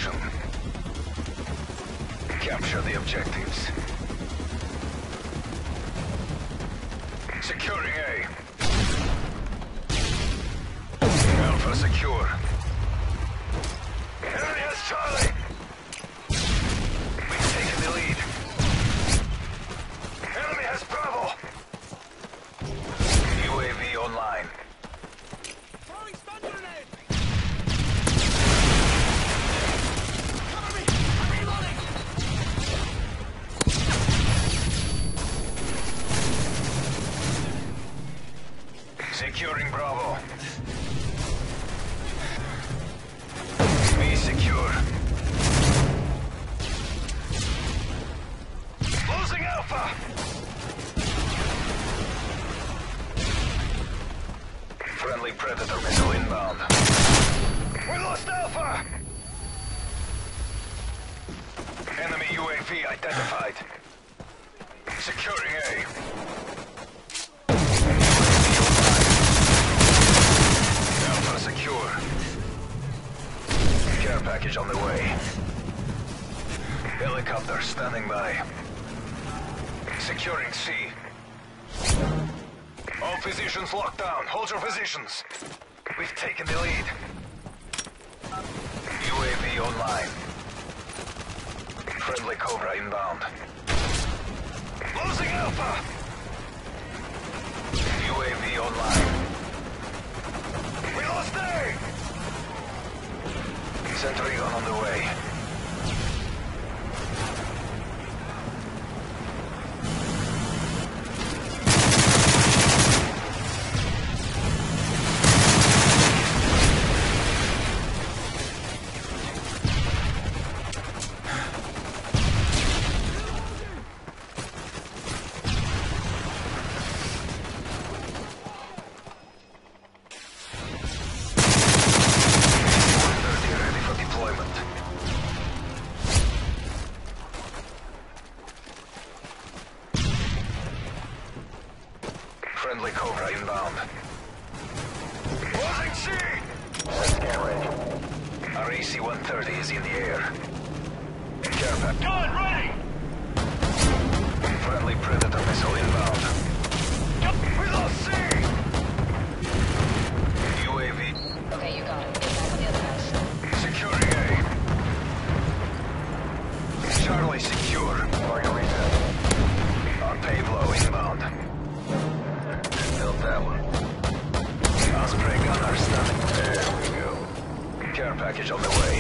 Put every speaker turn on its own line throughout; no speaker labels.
position. Capture the objectives. Securing A. Alpha secure. Enemy has Charlie. We've taken the lead. Enemy has Bravo. UAV online.
Throwing stun grenade! Cover me! I'm reloading!
Securing Bravo. B secure. Losing Alpha. Friendly Predator missile inbound. We lost Alpha. Enemy UAV identified. Securing A. Alpha secure. Care package on the way. Helicopter standing by. Securing C. All positions locked down. Hold your positions. We've taken the lead. UAV online. Friendly Cobra inbound. Losing Alpha! UAV online. We lost A! Sentry gun on the way. Ready for deployment. Friendly Cobra inbound. Losing C! Scan ready. Our AC-130 is in the air. Care pack.
Gun ready!
Friendly Predator missile inbound. We lost C! UAV
Okay, you got it. Get back to the other house.
securing A. Charlie secure. Margarita. Our Pablo inbound. Built that one. Osprey gunner standing. There we go. Care package on the way.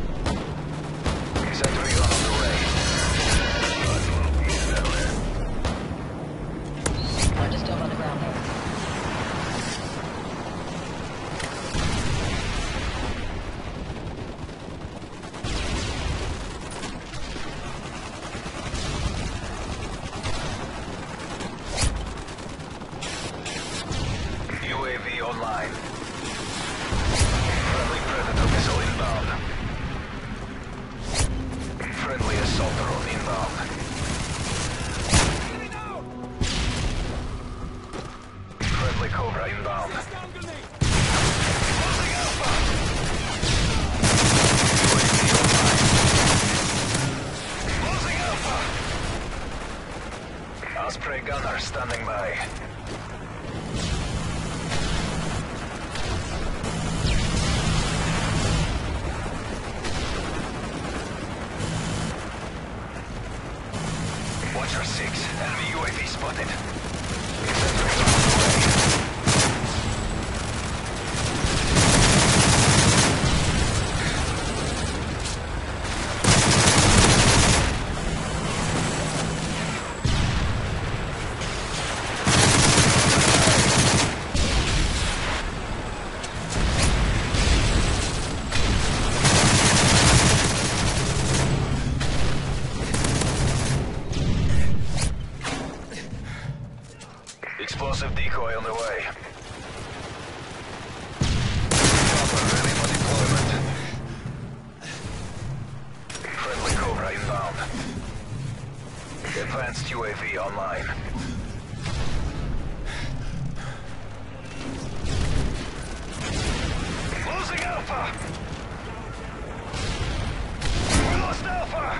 Sentry gun on the way.
I'm just over on the ground there.
UAV online. Friendly Predator missile inbound. Friendly assault drone inbound. Friendly Cobra inbound.
Stun grenade!
Losing Alpha. UAV online. Losing Alpha. Osprey gunner standing by. Watcher 6, enemy UAV spotted. Sentry gun on the way. Explosive decoy on the way. Chopper ready for deployment. Friendly Cobra inbound. Advanced UAV online. Losing Alpha! Alpha!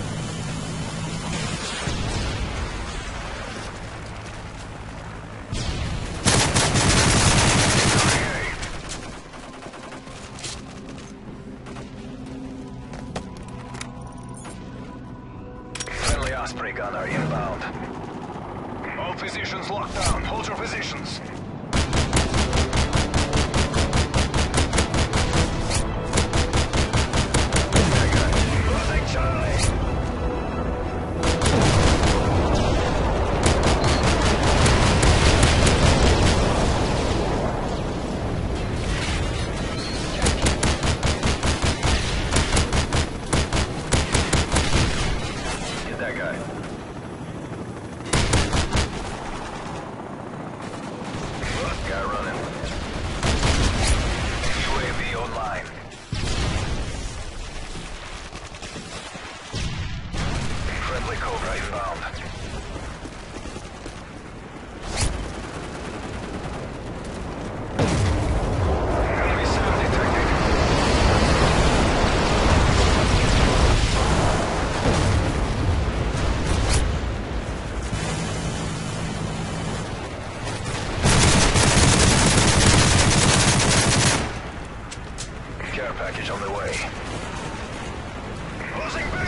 Friendly Osprey gunner inbound. All positions locked down. Hold your positions. Losing Charlie. Get that guy. Guy running. UAV online. Friendly Cobra inbound. Enemy sound detected. Care package on the way. Losing B!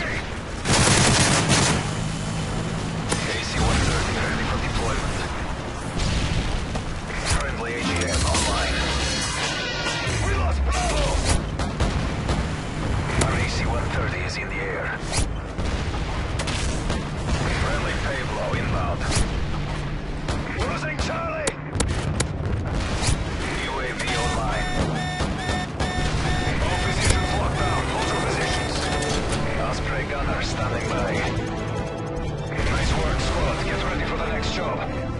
AC-130 ready for deployment. Friendly AGM online. We lost Bravo! Our AC-130 is in the air. Friendly Pablo inbound. Losing Charlie! UAV online. All positions locked down. Hold your positions. Osprey gunner standing by. Nice work, squad. Get ready for the next job.